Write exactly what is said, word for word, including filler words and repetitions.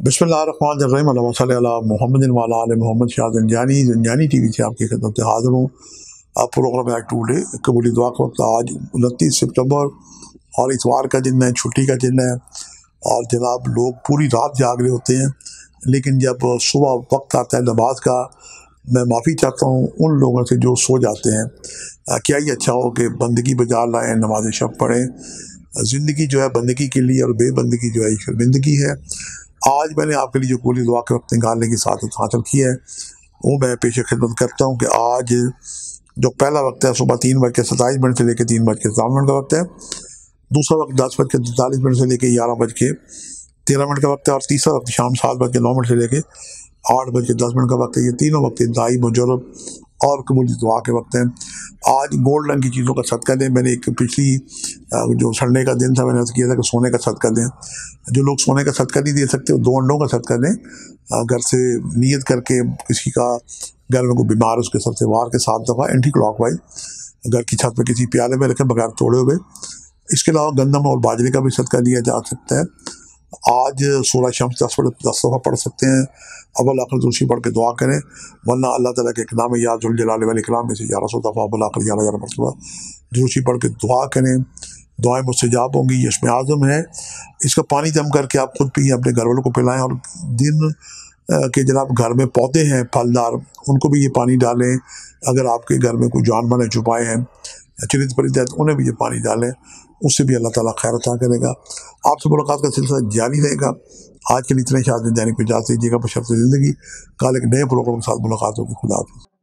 बिस्मिल्लाहिर्रहमानिर्रहीम अल्लाहुम्मा सल्लि अला मुहम्मदिन व अला आलि मोहम्मद। शाह ज़ंजानी ज़ंजानी टीवी से आपकी खिदमत में हाजिर हूँ। आप प्रोग्राम एक्ट टूडे कबूली दुआ का वक्त आज उनतीस सितंबर और इतवार का दिन है, छुट्टी का दिन है और जनाब लोग पूरी रात जाग रहे होते हैं, लेकिन जब सुबह वक्त आता है नमाज का, मैं माफ़ी चाहता हूँ उन लोगों से जो सो जाते हैं। आ, क्या ही अच्छा हो कि बंदगी बजा लाएँ, नमाज शब पढ़ें। ज़िंदगी जो है बंदगी के लिए और बेबंदगी जो है शर्मिंदगी है। आज मैंने आपके लिए जो कबूली दुआ के वक्त निकालने की सादत हासिल की है वो मैं पेश खिदमत करता हूँ कि आज जो पहला वक्त है सुबह तीन बज के सत्ताईस मिनट से लेकर तीन बज के सतावन मिनट का वक्त है, दूसरा वक्त दस बज के तैंतालीस मिनट से लेकर ग्यारह बज के तेरह मिनट का वक्त है और तीसरा वक्त शाम सात बज के नौ मिनट से लेकर आठ बज के दस मिनट का वक्त है। ये तीनों वक्त इंतहाई मुजरब और कबूली दुआ के वक्त हैं। आज गोल्ड रंग की चीज़ों का सदका दें। मैंने एक पिछली जो संडे का दिन था मैंने अर्ज़ किया था कि सोने का सदका दें। जो लोग सोने का सदका नहीं दे सकते वो दो अंडों का सदका दें। घर से नियत करके किसी का घर में कोई बीमार उसके सबसे वार के सात दफ़ा एंटी क्लॉक वाइज घर की छत पर किसी प्याले में रखें बगैर तोड़े हुए। इसके अलावा गंदम और बाजरे का भी सदका दिया जा सकता है। आज सूरह शम्स दस दस दफ़ा पढ़ सकते हैं। अव्वल आखिर दूसरी पढ़ के दुआ करें, वरना अल्लाह ताला के नाम या जुल जलाल वल इकराम में से ग्यारह सौ दफ़ा अव्वल आखिर ग्यारह ग्यारह मरतबा दूसरी पढ़ के दुआ करें। दुआएं मुस्तजाब होंगी। ये इसमें आज़म है। इसका पानी जम करके आप खुद पिए, अपने घर वालों को पिलाएं और दिन के जनाब घर में पौधे हैं फलदार उनको भी ये पानी डालें। अगर आपके घर में कोई जानवर है छुपाए हैं चिरिंद परिंदे तो उन्हें भी ये पानी डालें, उससे भी अल्लाह ताला खैर अता करेगा। आपसे मुलाकात का सिलसिला जारी रहेगा। आज के लिए इतने शायद जाने को इजाज़त दीजिएगा। बशर्ते ज़िंदगी कल एक नए प्रोग्राम के साथ मुलाकात होगी। खुदा हाफ़िज़।